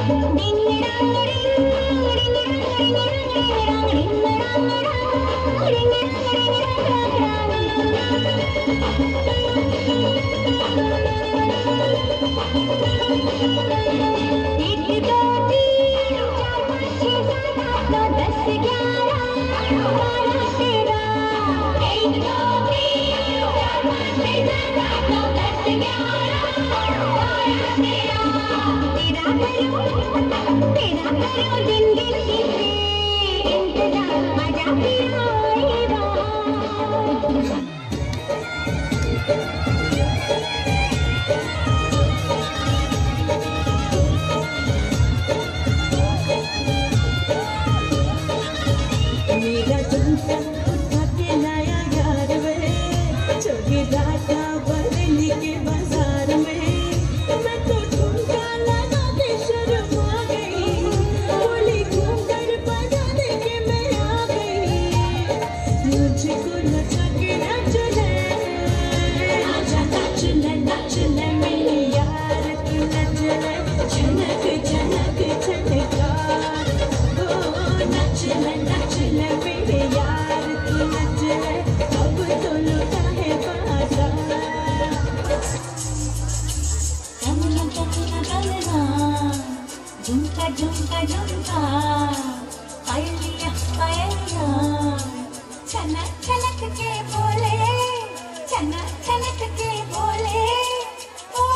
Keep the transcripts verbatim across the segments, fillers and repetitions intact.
झुमका झुमका झुमका पायलिया पायलिया छनक छनक के बोले छनक छनक के बोले ओ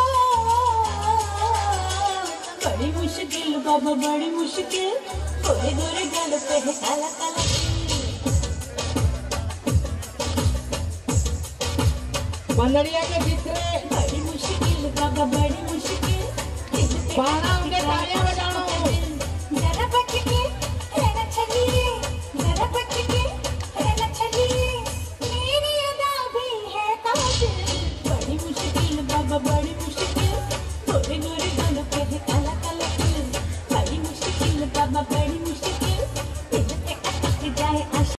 बड़ी मुश्किल बाबा बड़ी मुश्किल गोरे गोरे गाल पे है काला काला बंदरिया के भीतर बड़ी मुश्किल बाबा बड़ी मुश्किल बारह उनके तारे